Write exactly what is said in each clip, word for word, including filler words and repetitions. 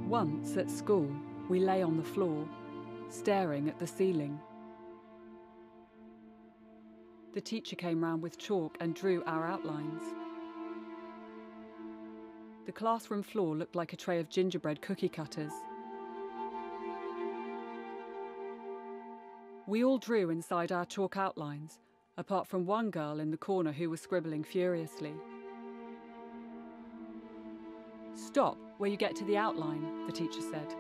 Once at school, we lay on the floor, staring at the ceiling. The teacher came round with chalk and drew our outlines. The classroom floor looked like a tray of gingerbread cookie cutters. We all drew inside our chalk outlines, apart from one girl in the corner who was scribbling furiously. "Stop where you get to the outline," the teacher said.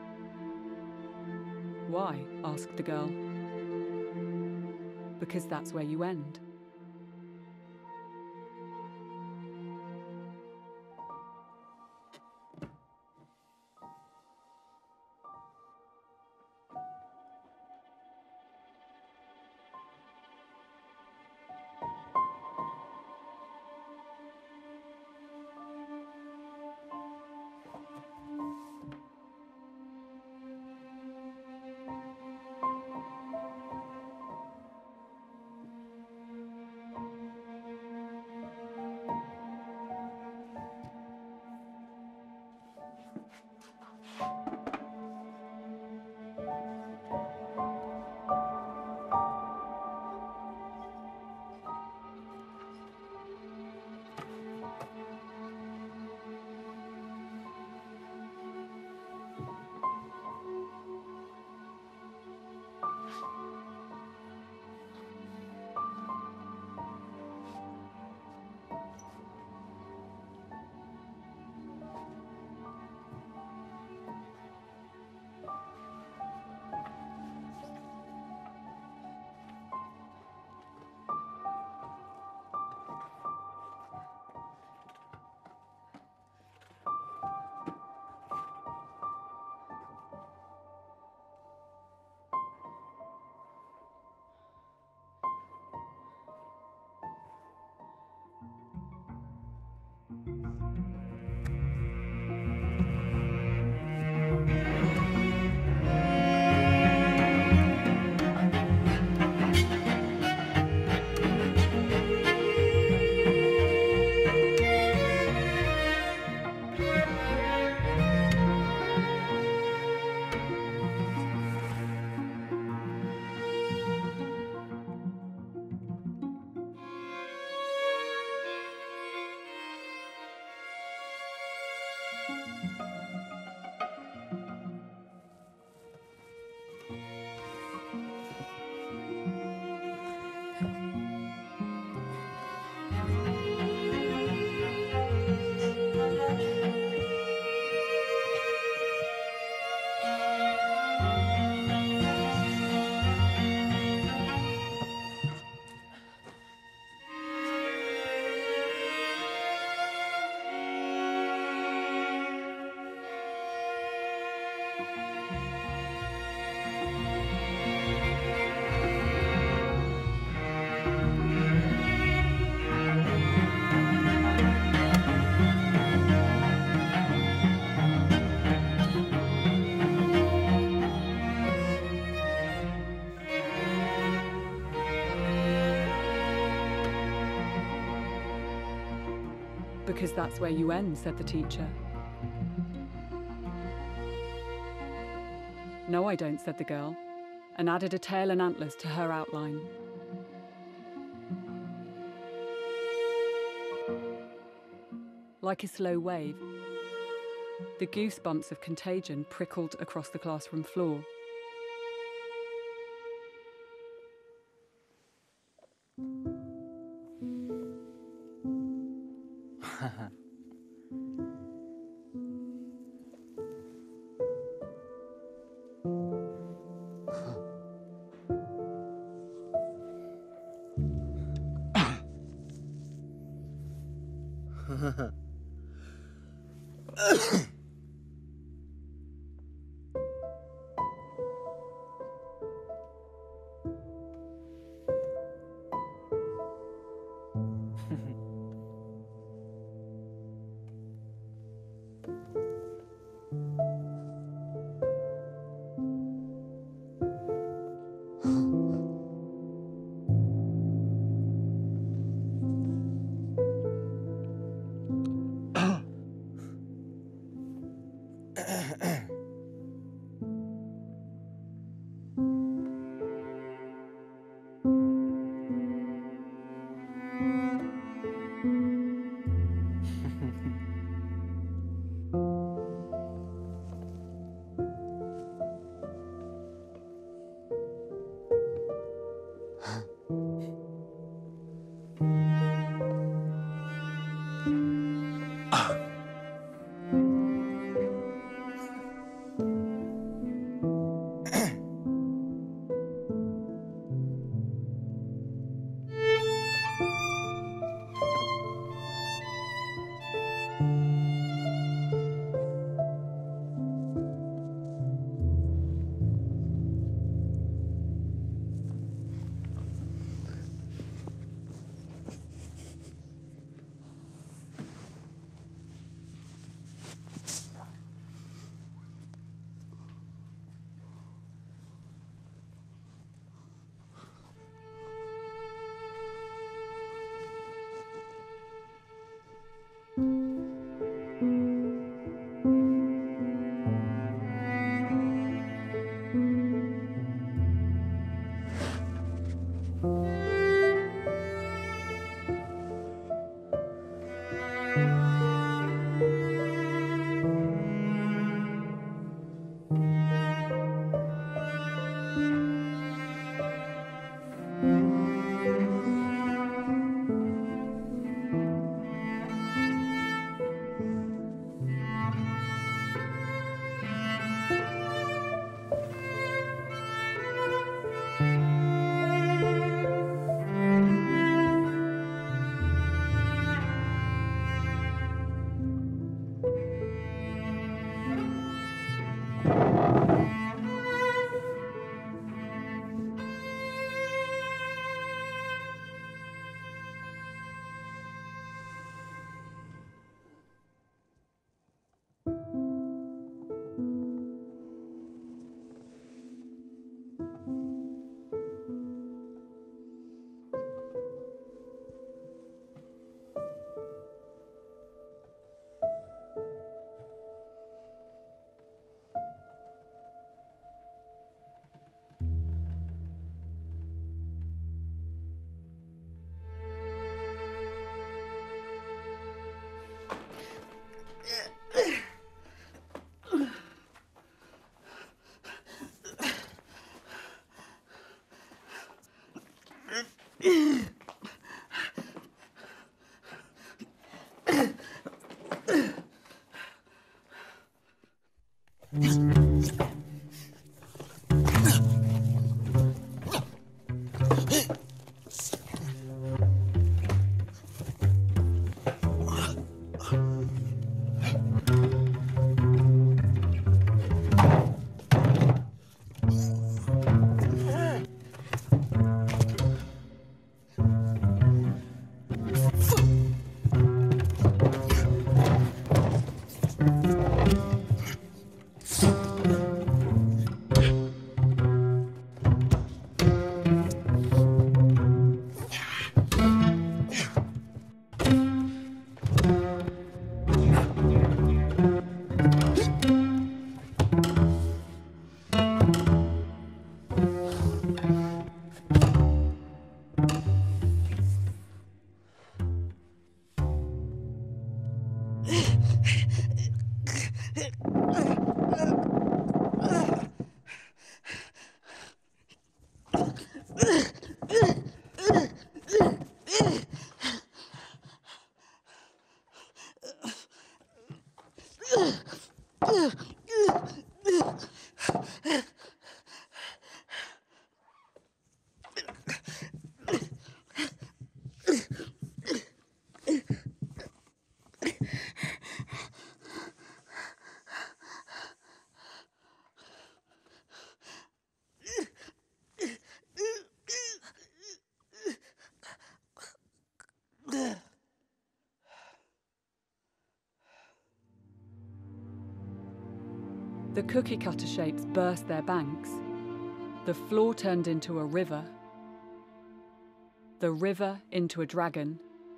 "Why?" asked the girl. "Because that's where you end." "Because that's where you end," said the teacher. "No, I don't," said the girl, and added a tail and antlers to her outline. Like a slow wave, the goosebumps of contagion prickled across the classroom floor. The cookie cutter shapes burst their banks. The floor turned into a river. The river into a dragon.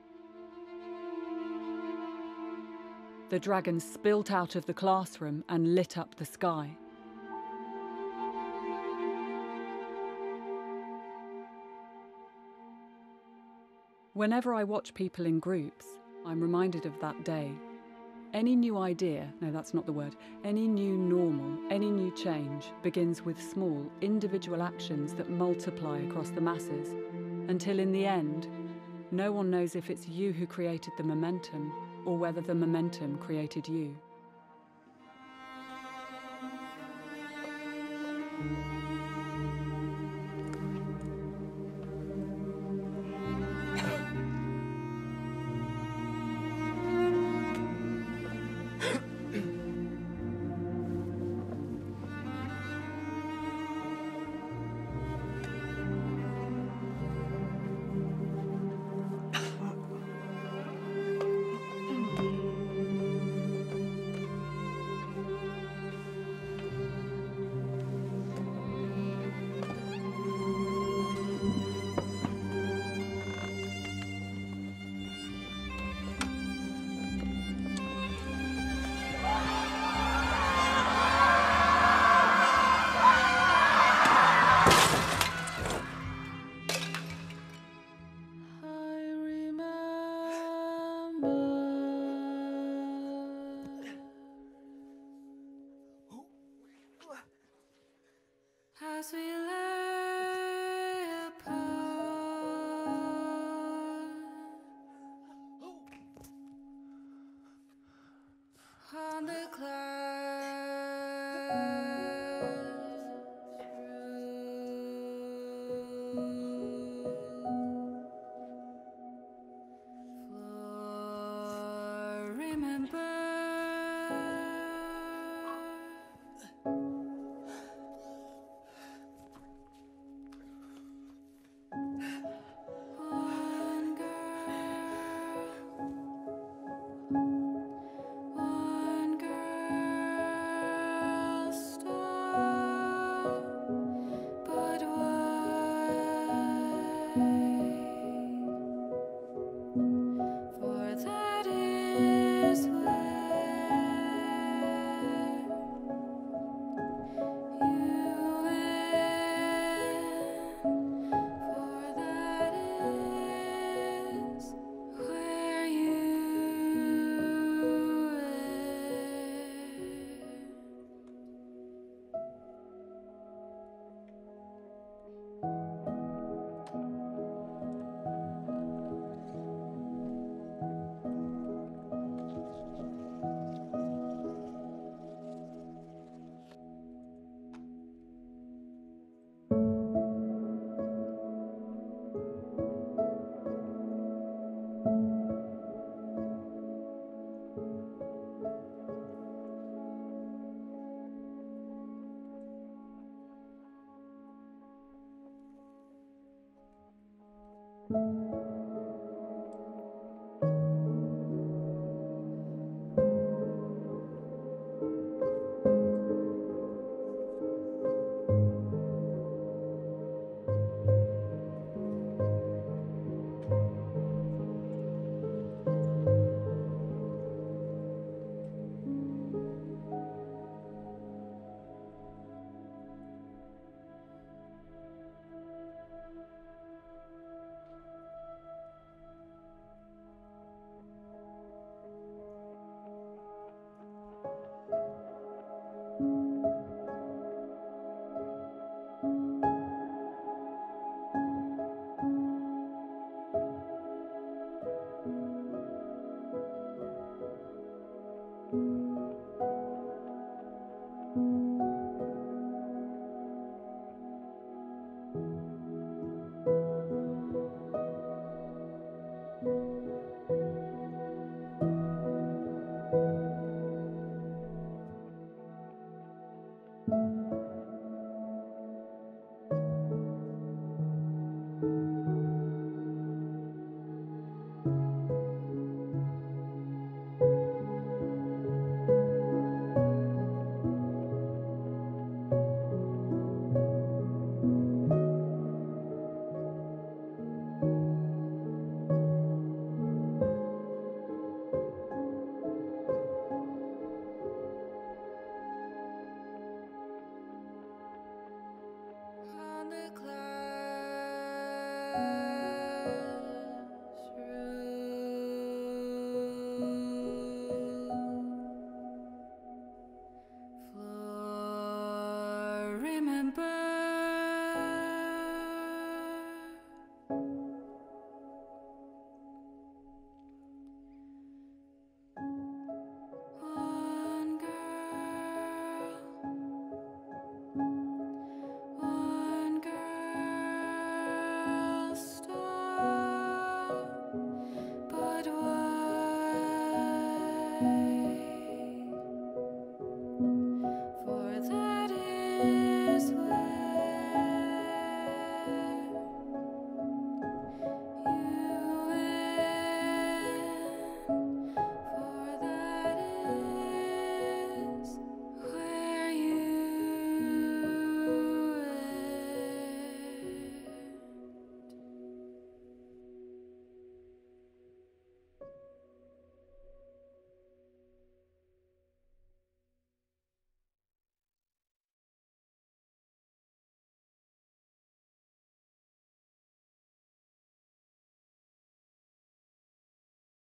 The dragon spilt out of the classroom and lit up the sky. Whenever I watch people in groups, I'm reminded of that day. Any new idea, no, that's not the word, any new normal, any new change begins with small, individual actions that multiply across the masses, until in the end, no one knows if it's you who created the momentum or whether the momentum created you. upon the clouds floor. Remember